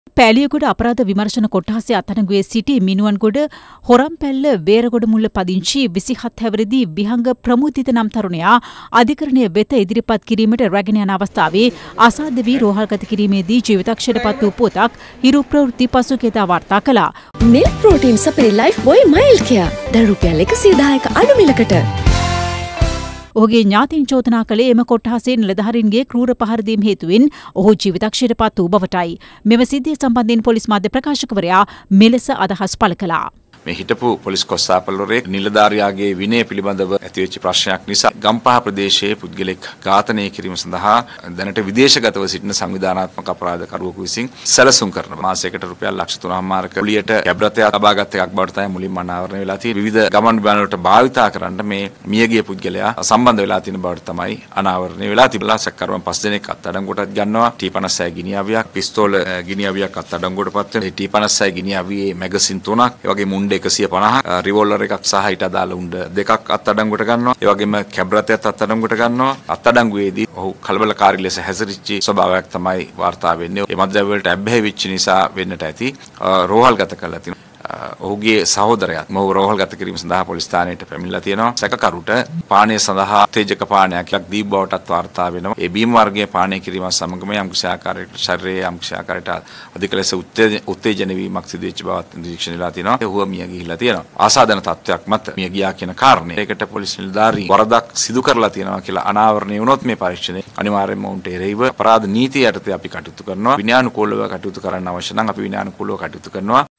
පෑලියගොඩ අපරාධ විමර්ශන කොට්ටාසයේ අත්අඩංගුවේ සිටි මිනුවන්ගොඩ හොරම්පැල්ල වේරගොඩමුල්ල පදිංචි 27 හැවිරිදි විහංග ප්‍රමුදිත නම් තරුණයා අධිකරණය වෙත ඉදිරිපත් කිරීමට රැගෙන යන අවස්ථාවේ අසාධ්‍ය වී රෝහල්ගත කිරීමේදී ජීවිතක්ෂයට පත් වූ පුවතක් හිරු ප්‍රවෘත්ති පසුගියදා වාර්තා කළා. මිල්ක් ප්‍රෝටීන් සපිරි ලයිෆ් බොයි මයිල් කියා දැන් රුපියල් 110ක අඩු මිලකට. ඔහුගේ ඥාතීන් චෝදනා කළේ එම කොට්ටාසයේ නිලධාරීන්ගේ ක්‍රූර පහර දීම හේතුවෙන් ඔහු ජීවිතක්ෂයට පත් වූ බවටයි. මෙම සිද්ධිය සම්බන්ධයෙන් පොලිස් මාධ්‍ය ප්‍රකාශකවරයා මෙලෙස අදහස් පළ කළා. මේ හිටපු පොලිස් කොස්තාපල්වරයෙක් නිලධාරියාගේ විනය පිළිබඳව ඇතිවෙච්ච ප්‍රශ්නයක් නිසා ගම්පහ ප්‍රදේශයේ පුද්ගලෙක් ඝාතනය කිරීම සඳහා දැනට විදේශගතව සිටින සංවිධානාත්මක අපරාධකරුවෙකු විසින් සැලසුම් කරන මාසයකට රුපියල් ලක්ෂ 3.5ක කුලියට කැබ්‍රතයක් ලබාගත් එකක් බවට තමයි මුලින්ම අනාවරණය වෙලා තියෙන්නේ. විවිධ ගමන් බිමන් වලට භාවිතා කරන්න මේ මියගිය පුද්ගලයා සම්බන්ධ වෙලා තියෙන බවට තමයි අනාවරණය වෙලා තිබුණා. සැකකරුවන් 5 දෙනෙක් අත්අඩංගුවටත් ගන්නවා. T56 ගිනි අවියක්, පිස්තෝල ගිනි අවියක් අත්අඩංගුවටපත් වෙනවා. T56 ගිනි අවියේ මැගසින් 3ක්, ඒ වගේම 150 රිවෝල්වර් එකක් සහ ඊට අදාළ උණ්ඩ දෙකක් අත්අඩංගුවට ගන්නවා. ඒ වගේම කැබ්‍රතයත් අත්අඩංගුවට ගන්නවා. අත්අඩංගුවේදී ඔහු කලබලකාරී ලෙස හැසිරිච්ච ස්වභාවයක් තමයි වාර්තා වෙන්නේ. ඒ මද්ද්‍රව්‍ය වලට ඇබ්බැහි වෙච්ච නිසා වෙන්නට ඇති. රෝහල්ගත කරලා තියෙනවා. ඔහුගේ සහෝදරයාත් මොහු රෝහල්ගත කිරීම සඳහා පොලිස් ස්ථානයට පැමිණලා තියෙනවා. සැකකරුට පානය සඳහා උත්තේජක පානයක් දීප බවටත් වාර්තා වෙනවා. ඒ බීම වර්ගයේ පානය කිරීම සමගම යම් කිසි ආකාරයකට ශරීරයේ යම් කිසි ආකාරයකට අධික ලෙස උත්තේජන වීමක් සිදු වෙච්ච බවත් නිරීක්ෂණය වෙලා තියෙනවා. ඔහු මිය ගිහිල්ලා තියෙනවා. ආසාදන තත්ත්වයක් මත මිය ගියා කියන කාරණේ. ඒකට පොලිස් නිලධාරී වරදක් සිදු කරලා තියෙනවා කියලා අනාවරණය වුණොත් මේ පරීක්ෂණය අනිවාර්යයෙන්ම උන්ට එරෙහිව අපරාධ නීතිය යටතේ අපි කටයුතු කරනවා. විනයානුකූලව කටයුතු කරන්න අවශ්‍ය නම් අපි විනයානුකූලව කටයුතු කරනවා.